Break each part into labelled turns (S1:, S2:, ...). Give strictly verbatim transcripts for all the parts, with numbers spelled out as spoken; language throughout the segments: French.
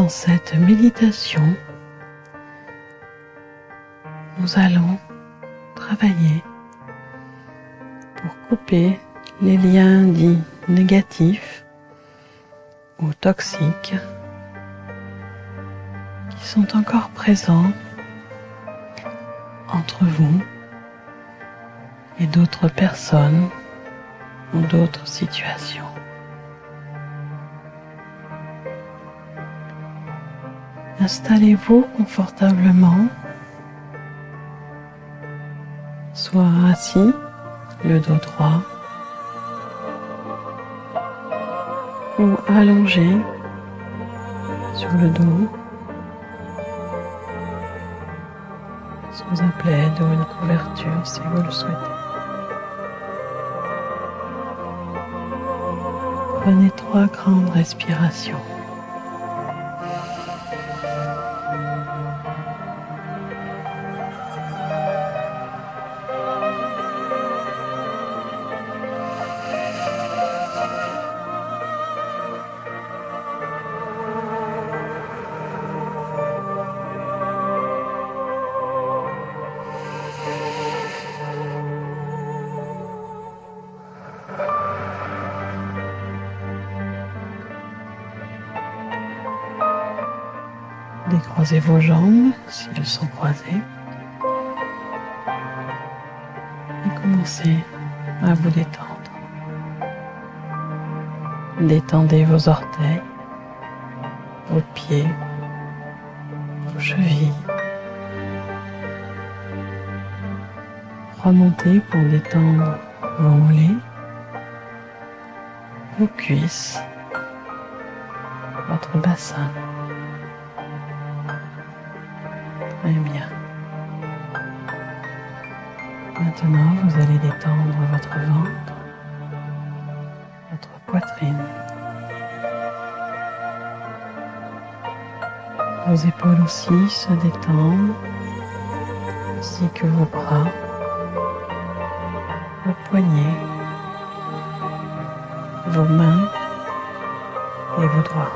S1: Dans cette méditation, nous allons travailler pour couper les liens dits négatifs ou toxiques qui sont encore présents entre vous et d'autres personnes ou d'autres situations. Installez-vous confortablement, soit assis, le dos droit, ou allongé sur le dos, sous un plaid ou une couverture si vous le souhaitez. Prenez trois grandes respirations. Décroisez vos jambes si elles sont croisées et commencez à vous détendre. Détendez vos orteils, vos pieds, vos chevilles. Remontez pour détendre vos mollets, vos cuisses, votre bassin. Très bien. Maintenant, vous allez détendre votre ventre, votre poitrine. Vos épaules aussi se détendent, ainsi que vos bras, vos poignets, vos mains et vos doigts.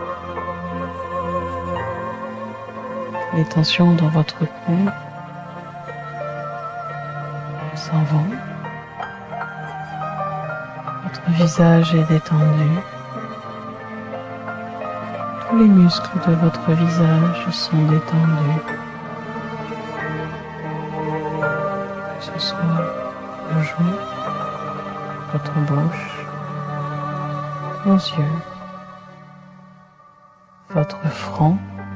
S1: Les tensions dans votre cou s'en vont. Votre visage est détendu. Tous les muscles de votre visage sont détendus. Que ce soit vos joues, votre bouche, vos yeux, votre front,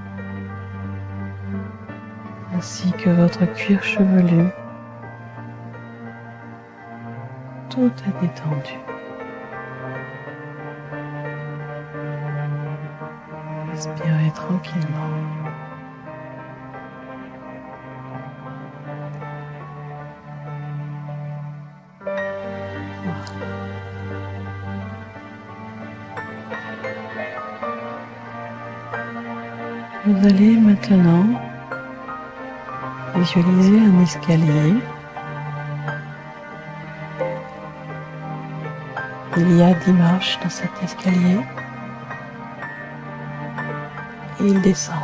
S1: ainsi que votre cuir chevelu. Tout est détendu. Respirez tranquillement. Voilà. Vous allez maintenant visualisez un escalier. Il y a dix marches dans cet escalier et il descend.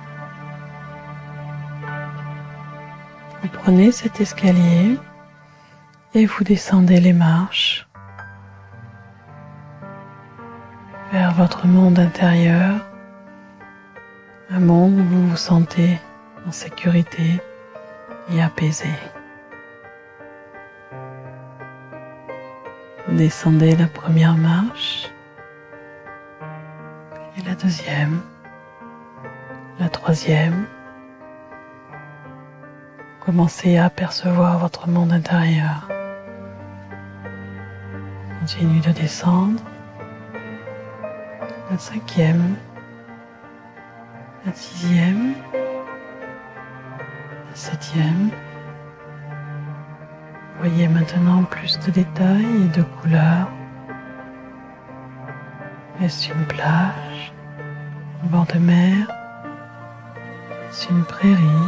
S1: Vous prenez cet escalier et vous descendez les marches vers votre monde intérieur, un monde où vous vous sentez en sécurité et apaisé. Descendez la première marche, puis la deuxième, la troisième. Commencez à apercevoir votre monde intérieur. Continuez de descendre. La cinquième, la sixième, la septième. Voyez maintenant plus de détails et de couleurs. Est-ce une plage, un bord de mer? Est-ce une prairie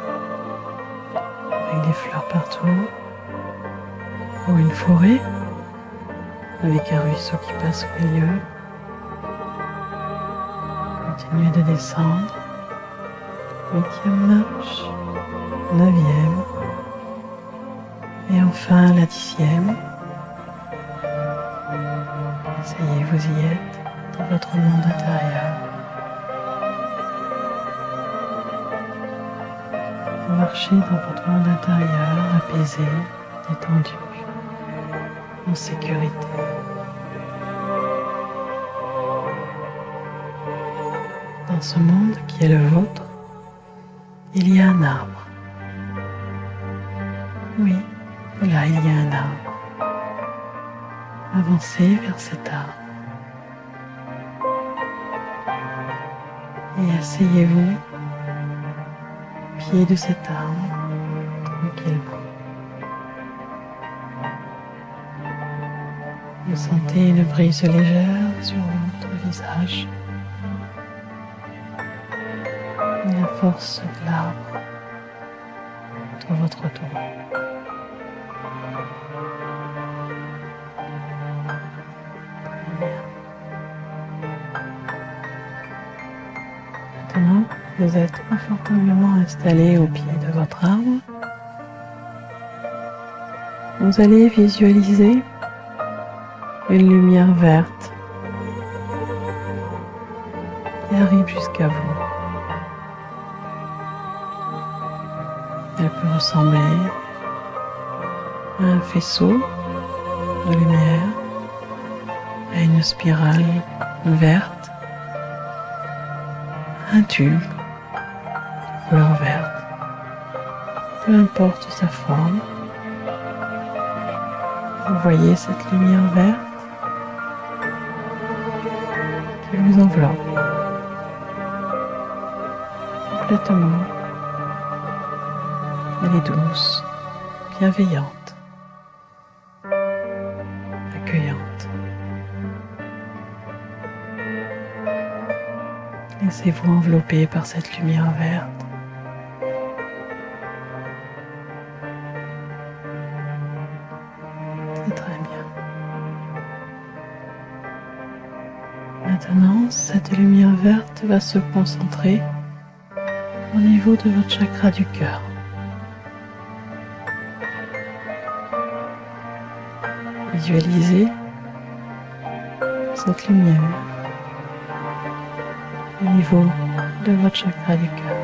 S1: avec des fleurs partout? Ou une forêt avec un ruisseau qui passe au milieu? continuez de descendre. Huitième marche, neuvième, et enfin la dixième. Essayez, vous y êtes dans votre monde intérieur. Vous marchez dans votre monde intérieur, apaisé, détendu, en sécurité. Dans ce monde qui est le vôtre, il y a un arbre. Oui, là il y a un arbre. Avancez vers cet arbre. Et asseyez-vous au pied de cet arbre, tranquillement. Vous sentez une brise légère sur votre visage. Et la force de l'arbre contre votre dos. Maintenant, vous êtes confortablement installé au pied de votre arbre. Vous allez visualiser une lumière verte qui arrive jusqu'à vous. Elle peut ressembler à un faisceau de lumière, à une spirale verte, un tube de couleur verte. Peu importe sa forme, vous voyez cette lumière verte qui vous enveloppe complètement. Elle est douce, bienveillante, accueillante. Laissez-vous envelopper par cette lumière verte. C'est très bien. Maintenant, cette lumière verte va se concentrer au niveau de votre chakra du cœur. Visualisez cette lumière au niveau de votre chakra du cœur.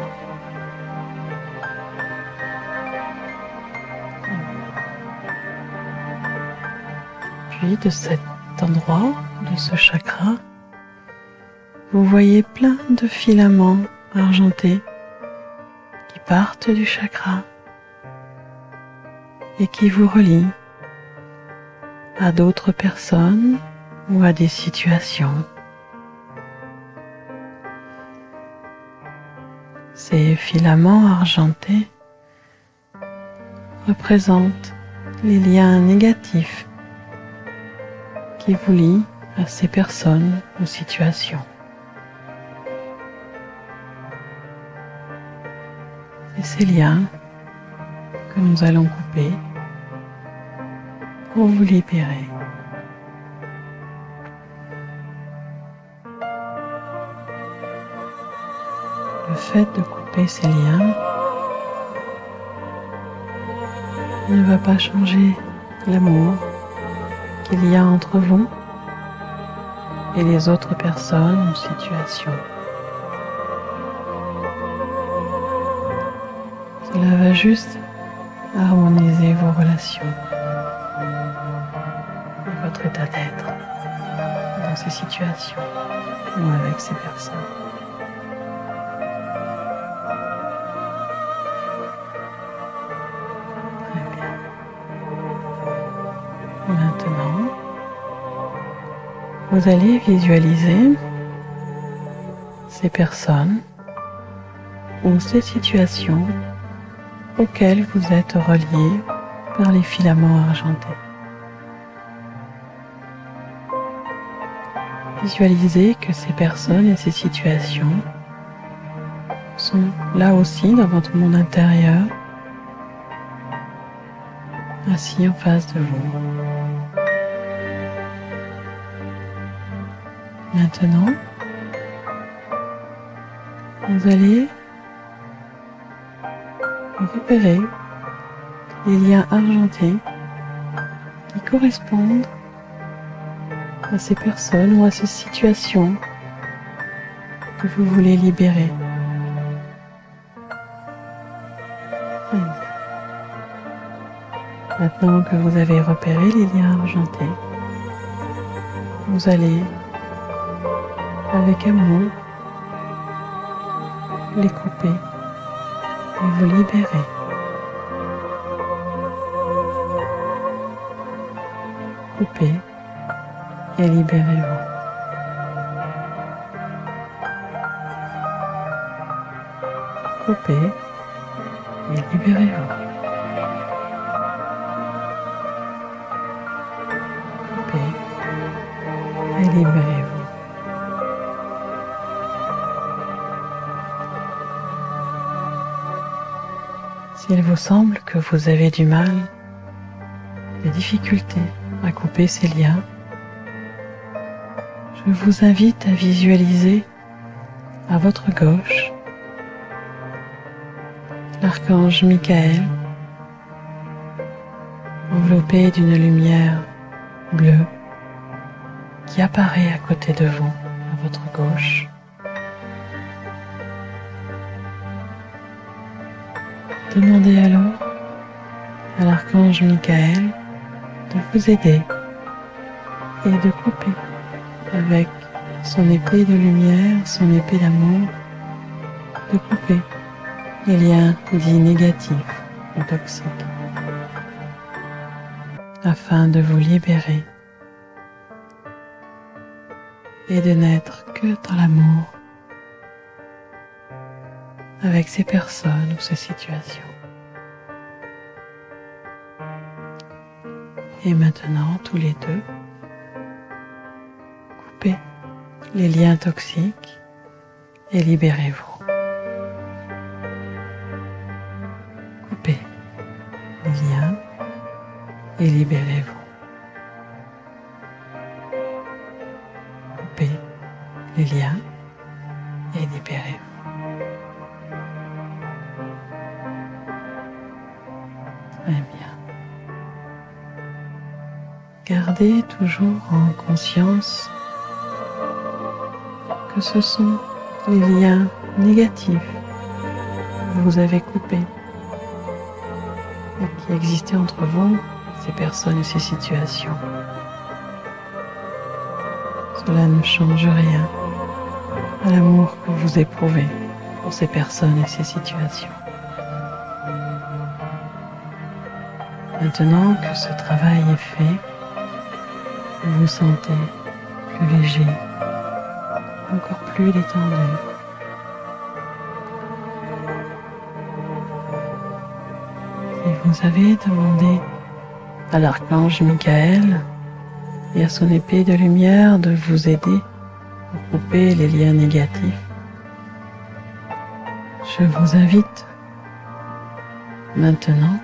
S1: Puis de cet endroit, de ce chakra, vous voyez plein de filaments argentés qui partent du chakra et qui vous relient à d'autres personnes ou à des situations. Ces filaments argentés représentent les liens négatifs qui vous lient à ces personnes ou situations. C'est ces liens que nous allons couper pour vous libérer. Le fait de couper ces liens ne va pas changer l'amour qu'il y a entre vous et les autres personnes ou situations. Cela va juste harmoniser vos relations et votre état d'être dans ces situations ou avec ces personnes. Très bien. Maintenant, vous allez visualiser ces personnes ou ces situations auxquelles vous êtes reliés par les filaments argentés. Visualisez que ces personnes et ces situations sont là aussi dans votre monde intérieur, assis en face de vous. Maintenant, vous allez repérer les liens argentés qui correspondent à ces personnes ou à ces situations que vous voulez libérer. Maintenant que vous avez repéré les liens argentés, vous allez, avec amour, les couper et vous libérer. Coupez et libérez-vous. Coupez et libérez-vous. Coupez et libérez-vous. S'il vous semble que vous avez du mal, des difficultés à couper ces liens, je vous invite à visualiser à votre gauche l'archange Michael, enveloppé d'une lumière bleue qui apparaît à côté de vous, à votre gauche. Demandez alors à l'archange Michael de vous aider et de couper avec son épée de lumière, son épée d'amour, de couper les liens dits négatifs ou toxiques, afin de vous libérer et de n'être que dans l'amour avec ces personnes ou ces situations. Et maintenant, tous les deux, coupez les liens toxiques et libérez-vous. Coupez les liens et libérez-vous. Coupez les liens et libérez-vous. Très bien. Gardez toujours en conscience que ce sont les liens négatifs que vous avez coupés et qui existaient entre vous, ces personnes et ces situations. Cela ne change rien à l'amour que vous éprouvez pour ces personnes et ces situations. Maintenant que ce travail est fait, vous vous sentez plus léger, encore plus détendu. Et vous avez demandé à l'archange Michael et à son épée de lumière de vous aider pour couper les liens négatifs. Je vous invite maintenant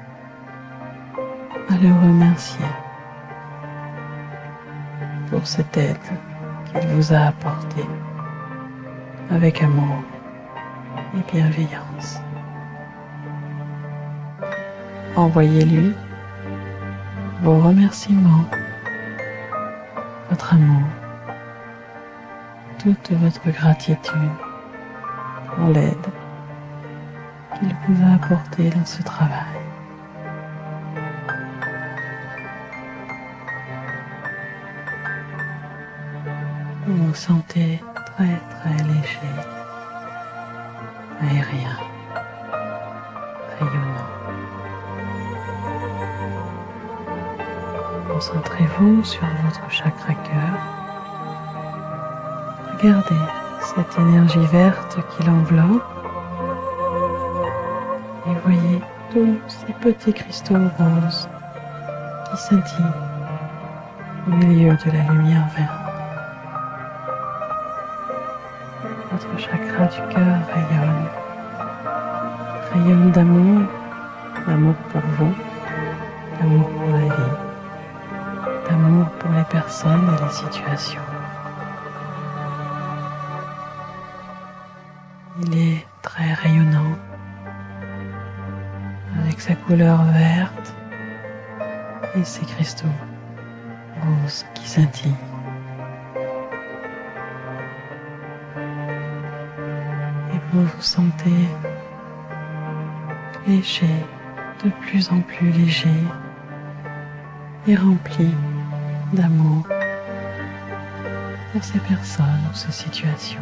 S1: à le remercier pour cette aide qu'il vous a apportée avec amour et bienveillance. Envoyez-lui vos remerciements, votre amour, toute votre gratitude pour l'aide qu'il vous a apportée dans ce travail. Vous vous sentez très très léger, aérien, rayonnant. Concentrez-vous sur votre chakra cœur. Regardez cette énergie verte qui l'enveloppe et voyez tous ces petits cristaux roses qui scintillent au milieu de la lumière verte. Votre chakra du cœur rayonne, rayonne d'amour, d'amour pour vous, d'amour pour la vie, d'amour pour les personnes et les situations. Il est très rayonnant, avec sa couleur verte et ses cristaux roses qui scintillent. Et vous vous sentez léger, de plus en plus léger et rempli d'amour pour ces personnes ou ces situations.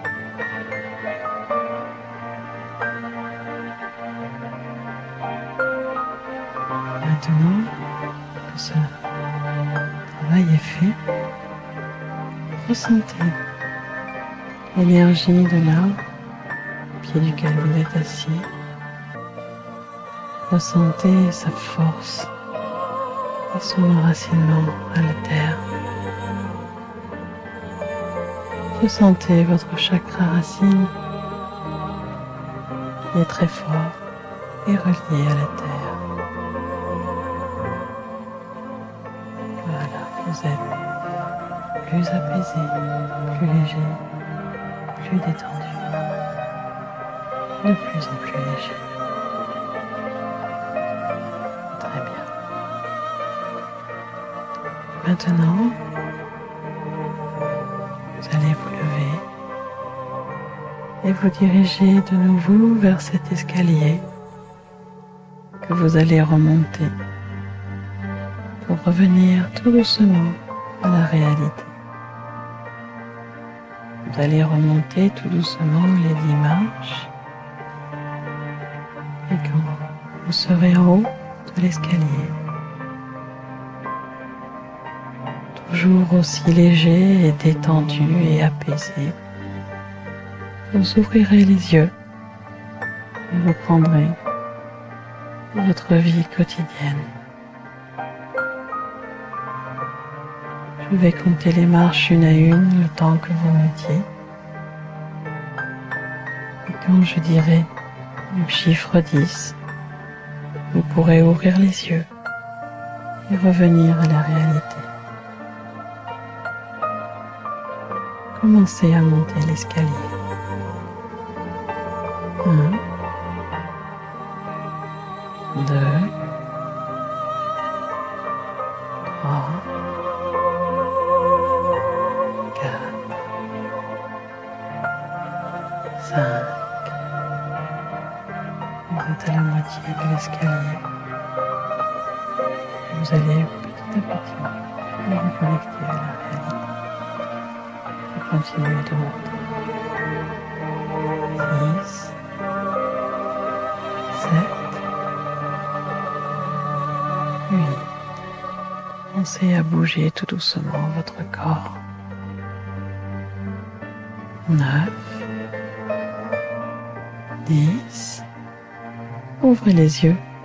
S1: Maintenant que ce travail est fait, ressentez l'énergie de l'arbre au pied duquel vous êtes assis. Ressentez sa force et son enracinement à la terre. Ressentez votre chakra racine qui est très fort et relié à la terre. Voilà, vous êtes plus apaisé, plus léger, plus détendu, de plus en plus léger. Très bien. Maintenant, vous allez vous lever et vous diriger de nouveau vers cet escalier que vous allez remonter pour revenir tout doucement à la réalité. Vous allez remonter tout doucement les dix marches et quand vous serez en haut de l'escalier, toujours aussi léger et détendu et apaisé, vous ouvrirez les yeux et reprendrez votre vie quotidienne. Je vais compter les marches une à une le temps que vous me dites. Et quand je dirai le chiffre dix, vous pourrez ouvrir les yeux et revenir à la réalité. Commencez à monter l'escalier. Un, deux, trois, quatre, cinq. Vous êtes à la moitié de l'escalier. Vous allez petit à petit vous reconnecter à la réalité. Continuez de monter. six, sept, huit. Commencez à bouger tout doucement votre corps. neuf, dix. Ouvrez les yeux